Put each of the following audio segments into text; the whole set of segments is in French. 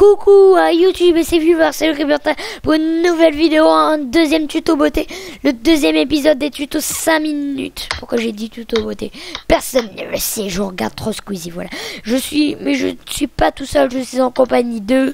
Coucou à YouTube et ses viewers, c'est le Crébertin pour une nouvelle vidéo, un deuxième tuto beauté, le deuxième épisode des tutos 5 minutes. Pourquoi j'ai dit tuto beauté? Personne ne le sait, je regarde trop Squeezie, voilà. Mais je ne suis pas tout seul, je suis en compagnie de...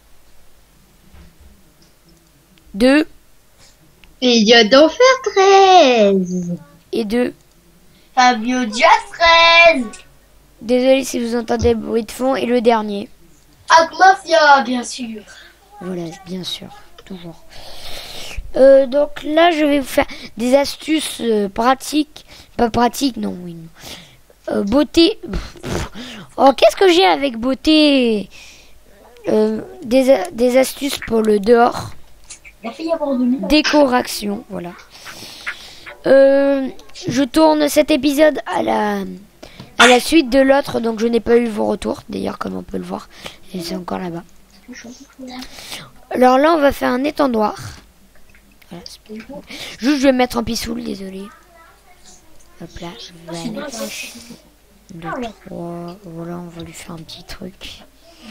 Idiot d'enfer 13 et de... Fabio Diaz 13. Désolé si vous entendez le bruit de fond, et le dernier. Mafia, bien sûr. Voilà, bien sûr, toujours. Donc là, je vais vous faire des astuces pratiques. Pas pratiques, non, oui. Beauté. Oh, qu'est-ce que j'ai avec beauté? Des astuces pour le dehors. La fille avant de Décoration, voilà. Je tourne cet épisode à la suite de l'autre, donc je n'ai pas eu vos retours, d'ailleurs, comme on peut le voir. Et c'est encore là-bas. Alors là, on va faire un étendoir. Voilà. Juste, je vais mettre en pissoule, désolé. Hop là. Voilà. 2, 3. Voilà, on va lui faire un petit truc.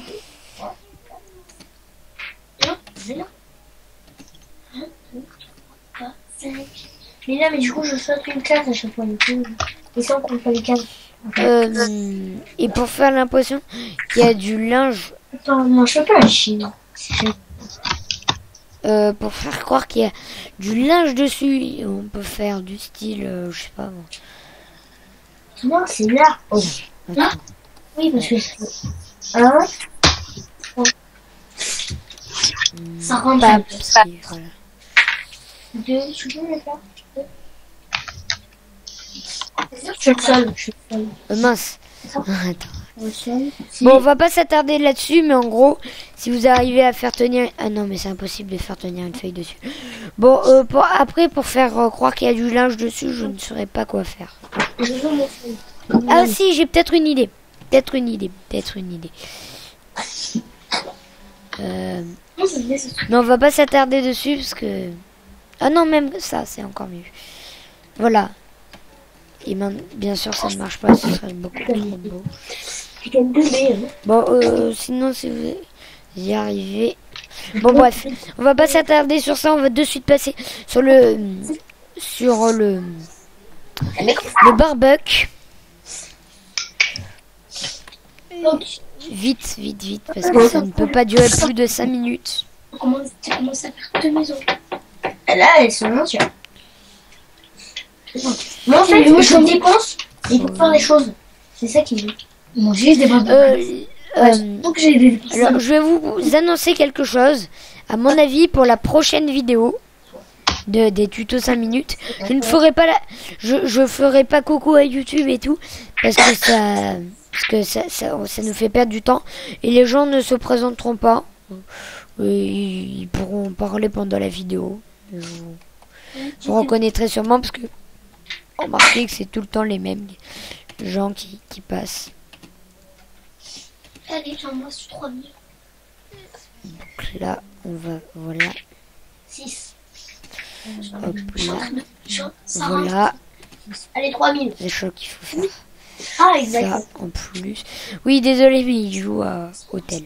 Mais là, mais du coup, je saute une case à chaque fois. Et ça, on compte pas les cases. Et pour faire l'impression qu'il y a du linge. Attends, non, je fais pas la Chine. Pour faire croire qu'il y a du linge dessus, on peut faire du style, je sais pas moi. Non, c'est là. Oh. Ah, oui, parce que c'est... Hein? Ça rentre Pas, pas. voilà. Je peux le faire. Je suis seule. Mince. Attends. Si. Bon, on va pas s'attarder là-dessus, mais en gros, si vous arrivez à faire tenir... Ah non, mais c'est impossible de faire tenir une feuille dessus. Bon, après, pour faire croire qu'il y a du linge dessus, je ne saurais pas quoi faire. Ah si, j'ai peut-être une idée. Mais on va pas s'attarder dessus, parce que... Ah non, même ça, c'est encore mieux. Voilà. Et bien sûr, ça ne marche pas, ce serait beaucoup trop beau. Bon, sinon, si vous y arrivez... Bon, bref, on va pas s'attarder sur ça, on va de suite passer sur le barbecue. Vite, parce que ça ne peut pas durer plus de 5 minutes. Tu commences à faire 2 maisons. Là, elles sont entières. Moi, en fait, je dépense et pour faire des choses. C'est ça qui veut. Bon, j'ai des donc j'ai des... Alors, je vais vous annoncer quelque chose. À mon avis, pour la prochaine vidéo des tutos 5 minutes, je ne ferai pas je ferai pas coucou à YouTube et tout, parce que ça nous fait perdre du temps et les gens ne se présenteront pas. Ils pourront parler pendant la vidéo. Vous reconnaîtrez sûrement parce que remarquez que c'est tout le temps les mêmes gens qui passent. Allez, j'en moi sur 3000. Donc là, on va, voilà. 6. Hop là. Voilà. Allez, 3000. Les choses qu'il faut faire. Ah, exactement. Ça en plus. Oui, désolé, mais il joue à hôtel.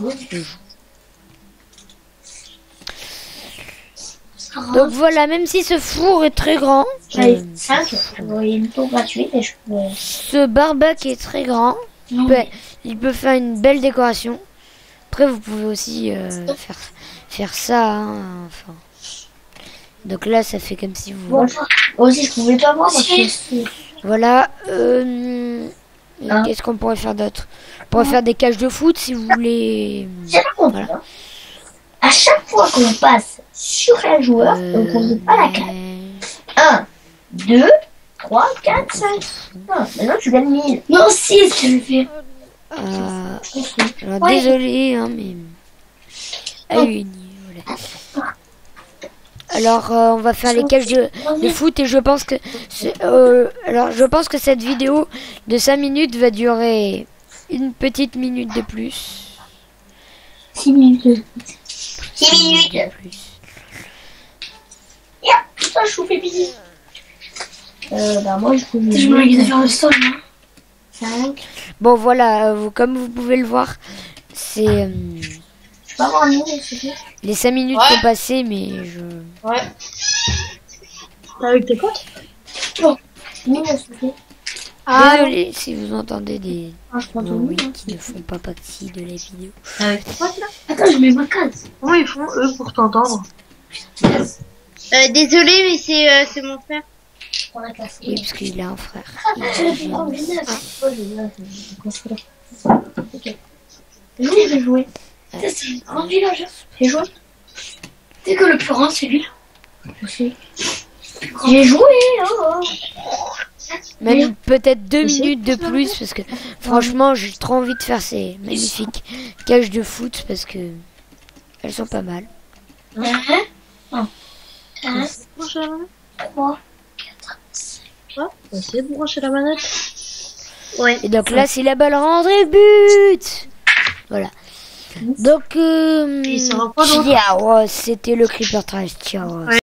Donc voilà, même si ce four est très grand, 5, une tour gratuite et je peux... ce barbecue est très grand, il peut faire une belle décoration. Après, vous pouvez aussi faire ça. Hein, enfin. Donc là, ça fait comme si vous... Moi aussi, je pouvais pas voir parce que... Voilà. Qu'est-ce qu'on pourrait faire d'autre? On pourrait faire des cages de foot si vous voulez. Voilà. À chaque fois qu'on passe sur un joueur, donc on ne met pas la carte. 1, 2, 3, 4, 5. Non, maintenant tu gagnes 1000. Non, 6, je vais faire. Alors, désolé, hein, mais... Allez, voilà. Alors, on va faire les cages de foot et je pense que... je pense que cette vidéo de 5 minutes va durer une petite minute de plus. 6 minutes. 6 minutes de plus. Putain, je vous fais bisous. Moi, je me faire le sol, hein. 5. Bon, voilà, comme vous pouvez le voir, c'est pas avoir un mine, s'il te plaît. Les 5 minutes Ouais. sont passées, mais je... Ouais. Avec tes potes? Bon, mine, s'il te plaît. Désolé si vous entendez des Ah, je prends ton bruits mine. qui ne font pas partie de la vidéo. Avec tes potes là? Attends, je mets ma case. Comment ils font eux pour t'entendre? Désolé, mais c'est mon frère. Je prends la classe. Oui, parce qu'il a un frère. Je vais prendre une neuf. Ouais, je vais construire. Ok. Oui, je vais jouer. C'est une grande village. J'ai joué. Tu sais que le plus grand, c'est lui. Aussi. J'ai joué, oh. Même peut-être 2 Mais c'est- minutes de plus, parce que franchement, j'ai trop envie de faire ces magnifiques cages de foot, parce que elles sont pas mal. 1, 2, Brancher la manette? 3, 4, 5. Ouais, on va essayer de brancher la manette. Ouais. Et donc là, c'est la balle rentrée, but. Voilà. Donc, Et ça va pas loin. ciao, c'était le Creeper Trash, ciao.